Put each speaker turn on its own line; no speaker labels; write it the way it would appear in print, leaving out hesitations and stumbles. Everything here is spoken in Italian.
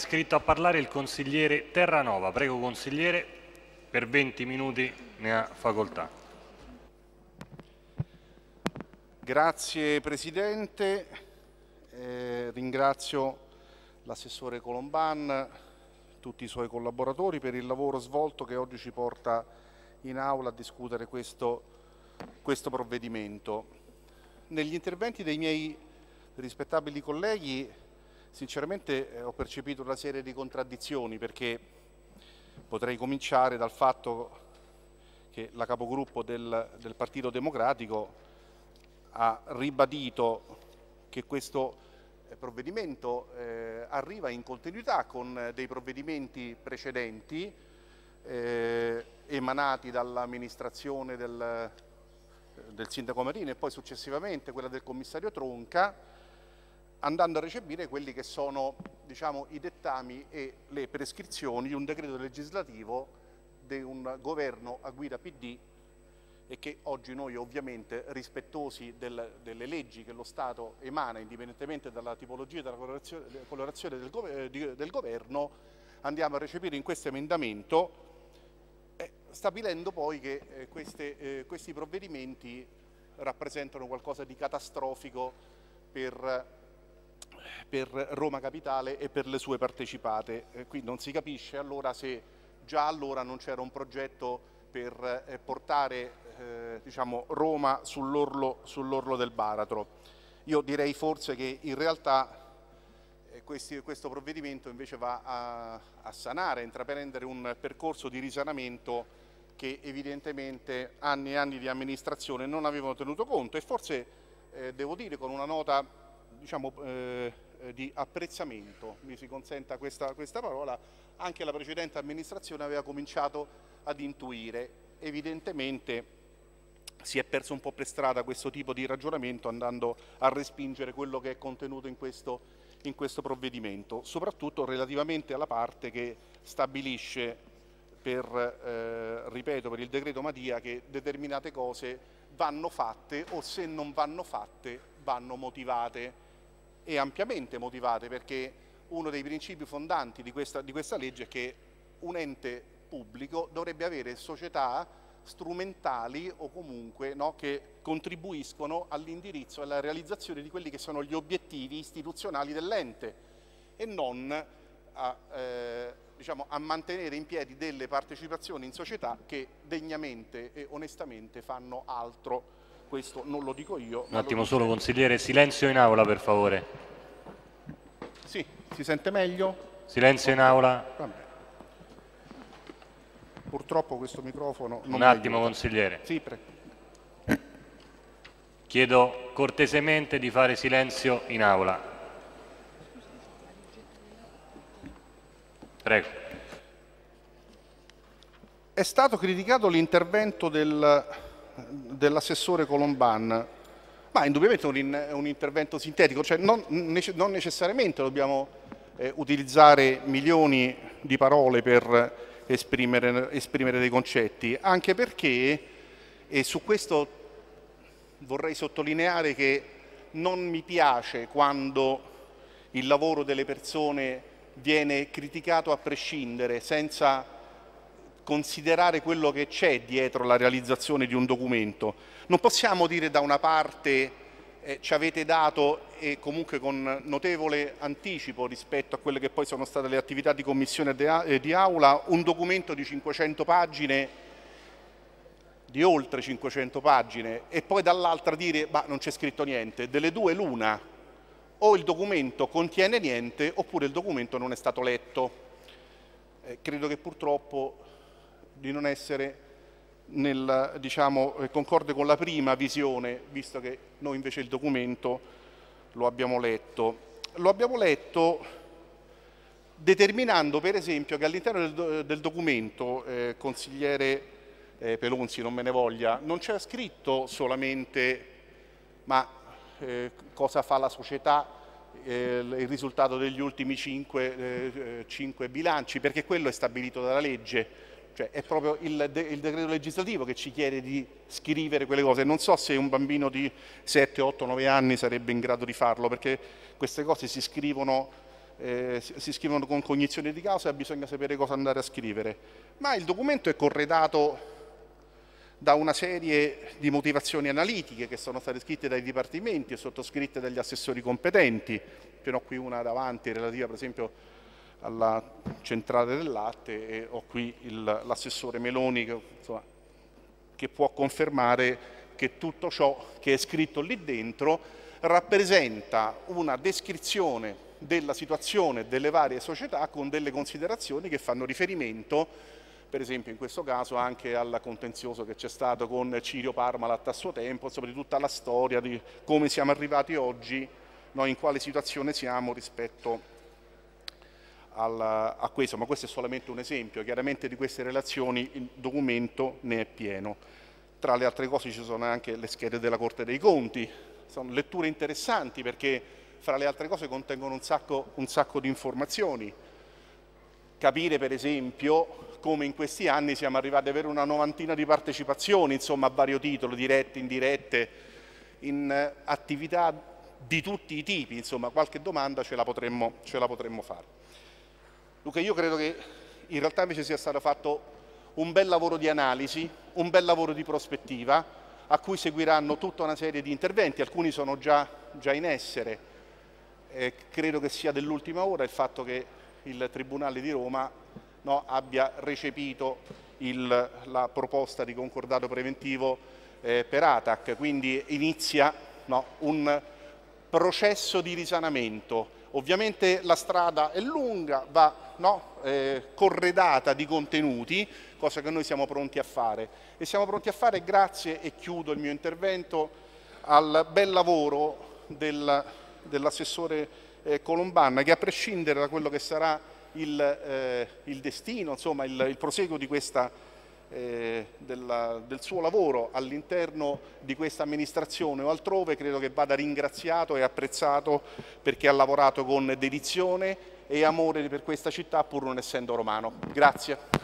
Iscritto a parlare il consigliere Terranova. Prego consigliere, per 20 minuti ne ha facoltà.
Grazie Presidente, ringrazio l'assessore Colomban, tutti i suoi collaboratori per il lavoro svolto che oggi ci porta in aula a discutere questo provvedimento. Negli interventi dei miei rispettabili colleghi sinceramente ho percepito una serie di contraddizioni, perché potrei cominciare dal fatto che la capogruppo del Partito Democratico ha ribadito che questo provvedimento arriva in continuità con dei provvedimenti precedenti emanati dall'amministrazione del sindaco Marini e poi successivamente quella del commissario Tronca, andando a recepire quelli che sono, diciamo, i dettami e le prescrizioni di un decreto legislativo di un governo a guida PD, e che oggi noi ovviamente, rispettosi delle leggi che lo Stato emana, indipendentemente dalla tipologia e dalla colorazione del governo, andiamo a recepire in questo emendamento, stabilendo poi che questi provvedimenti rappresentano qualcosa di catastrofico per Roma Capitale e per le sue partecipate. Qui non si capisce allora se già allora non c'era un progetto per portare diciamo, Roma sull'orlo del baratro. Io direi forse che in realtà questo provvedimento invece va a sanare, a intraprendere un percorso di risanamento che evidentemente anni e anni di amministrazione non avevano tenuto conto, e forse devo dire con una nota, diciamo, di apprezzamento, mi si consenta questa parola, anche la precedente amministrazione aveva cominciato ad intuire. Evidentemente si è perso un po' per strada questo tipo di ragionamento, andando a respingere quello che è contenuto in questo provvedimento, soprattutto relativamente alla parte che stabilisce ripeto, per il decreto Madia, che determinate cose vanno fatte, o se non vanno fatte vanno motivate, e ampiamente motivate, perché uno dei principi fondanti di questa legge è che un ente pubblico dovrebbe avere società strumentali o comunque, no, che contribuiscono all'indirizzo e alla realizzazione di quelli che sono gli obiettivi istituzionali dell'ente, e non diciamo, a mantenere in piedi delle partecipazioni in società che degnamente e onestamente fanno altro. Questo non lo dico io.
Un attimo solo consigliere, silenzio in aula per favore.
Sì, si sente meglio?
Silenzio in aula.
Vabbè. Purtroppo questo microfono non
Un attimo consigliere.
Sì, prego.
Chiedo cortesemente di fare silenzio in aula. Prego.
È stato criticato l'intervento dell'assessore Colomban, ma indubbiamente è un intervento sintetico, cioè non necessariamente dobbiamo utilizzare milioni di parole per esprimere dei concetti, anche perché, e su questo vorrei sottolineare che non mi piace quando il lavoro delle persone viene criticato a prescindere, senza considerare quello che c'è dietro la realizzazione di un documento. Non possiamo dire da una parte ci avete dato, e comunque con notevole anticipo rispetto a quelle che poi sono state le attività di commissione e di aula, un documento di 500 pagine, di oltre 500 pagine, e poi dall'altra dire ma non c'è scritto niente. Delle due l'una: o il documento contiene niente oppure il documento non è stato letto. Credo che purtroppo di non essere diciamo, concorde con la prima visione, visto che noi invece il documento lo abbiamo letto. Lo abbiamo letto determinando per esempio che all'interno del documento, consigliere Pelonzi non me ne voglia, non c'era scritto solamente ma cosa fa la società, il risultato degli ultimi 5 bilanci, perché quello è stabilito dalla legge. Cioè è proprio il decreto legislativo che ci chiede di scrivere quelle cose. Non so se un bambino di 7, 8, 9 anni sarebbe in grado di farlo, perché queste cose si scrivono si scrivono con cognizione di causa e bisogna sapere cosa andare a scrivere, ma il documento è corredato da una serie di motivazioni analitiche che sono state scritte dai dipartimenti e sottoscritte dagli assessori competenti. Ce n'ho qui una davanti relativa per esempio alla centrale del latte e ho qui l'assessore Meloni che può confermare che tutto ciò che è scritto lì dentro rappresenta una descrizione della situazione delle varie società con delle considerazioni che fanno riferimento, per esempio in questo caso, anche al contenzioso che c'è stato con Cirio Parmalat a suo tempo, insomma di tutta la storia di come siamo arrivati oggi, no, in quale situazione siamo rispetto a questo, ma questo è solamente un esempio. Chiaramente di queste relazioni il documento ne è pieno. Tra le altre cose ci sono anche le schede della Corte dei Conti, sono letture interessanti perché fra le altre cose contengono un sacco di informazioni. Capire per esempio come in questi anni siamo arrivati ad avere una novantina di partecipazioni, insomma a vario titolo, dirette, indirette, in attività di tutti i tipi, insomma qualche domanda ce la potremmo fare. Dunque io credo che in realtà invece sia stato fatto un bel lavoro di analisi, un bel lavoro di prospettiva, a cui seguiranno tutta una serie di interventi, alcuni sono già in essere. Credo che sia dell'ultima ora il fatto che il Tribunale di Roma abbia recepito la proposta di concordato preventivo per ATAC, quindi inizia un processo di risanamento. Ovviamente la strada è lunga, va corredata di contenuti, cosa che noi siamo pronti a fare. E siamo pronti a fare grazie, e chiudo il mio intervento, al bel lavoro dell'assessore Colombanna, che a prescindere da quello che sarà il destino, insomma il proseguo di del suo lavoro all'interno di questa amministrazione o altrove, credo che vada ringraziato e apprezzato perché ha lavorato con dedizione e amore per questa città pur non essendo romano. Grazie.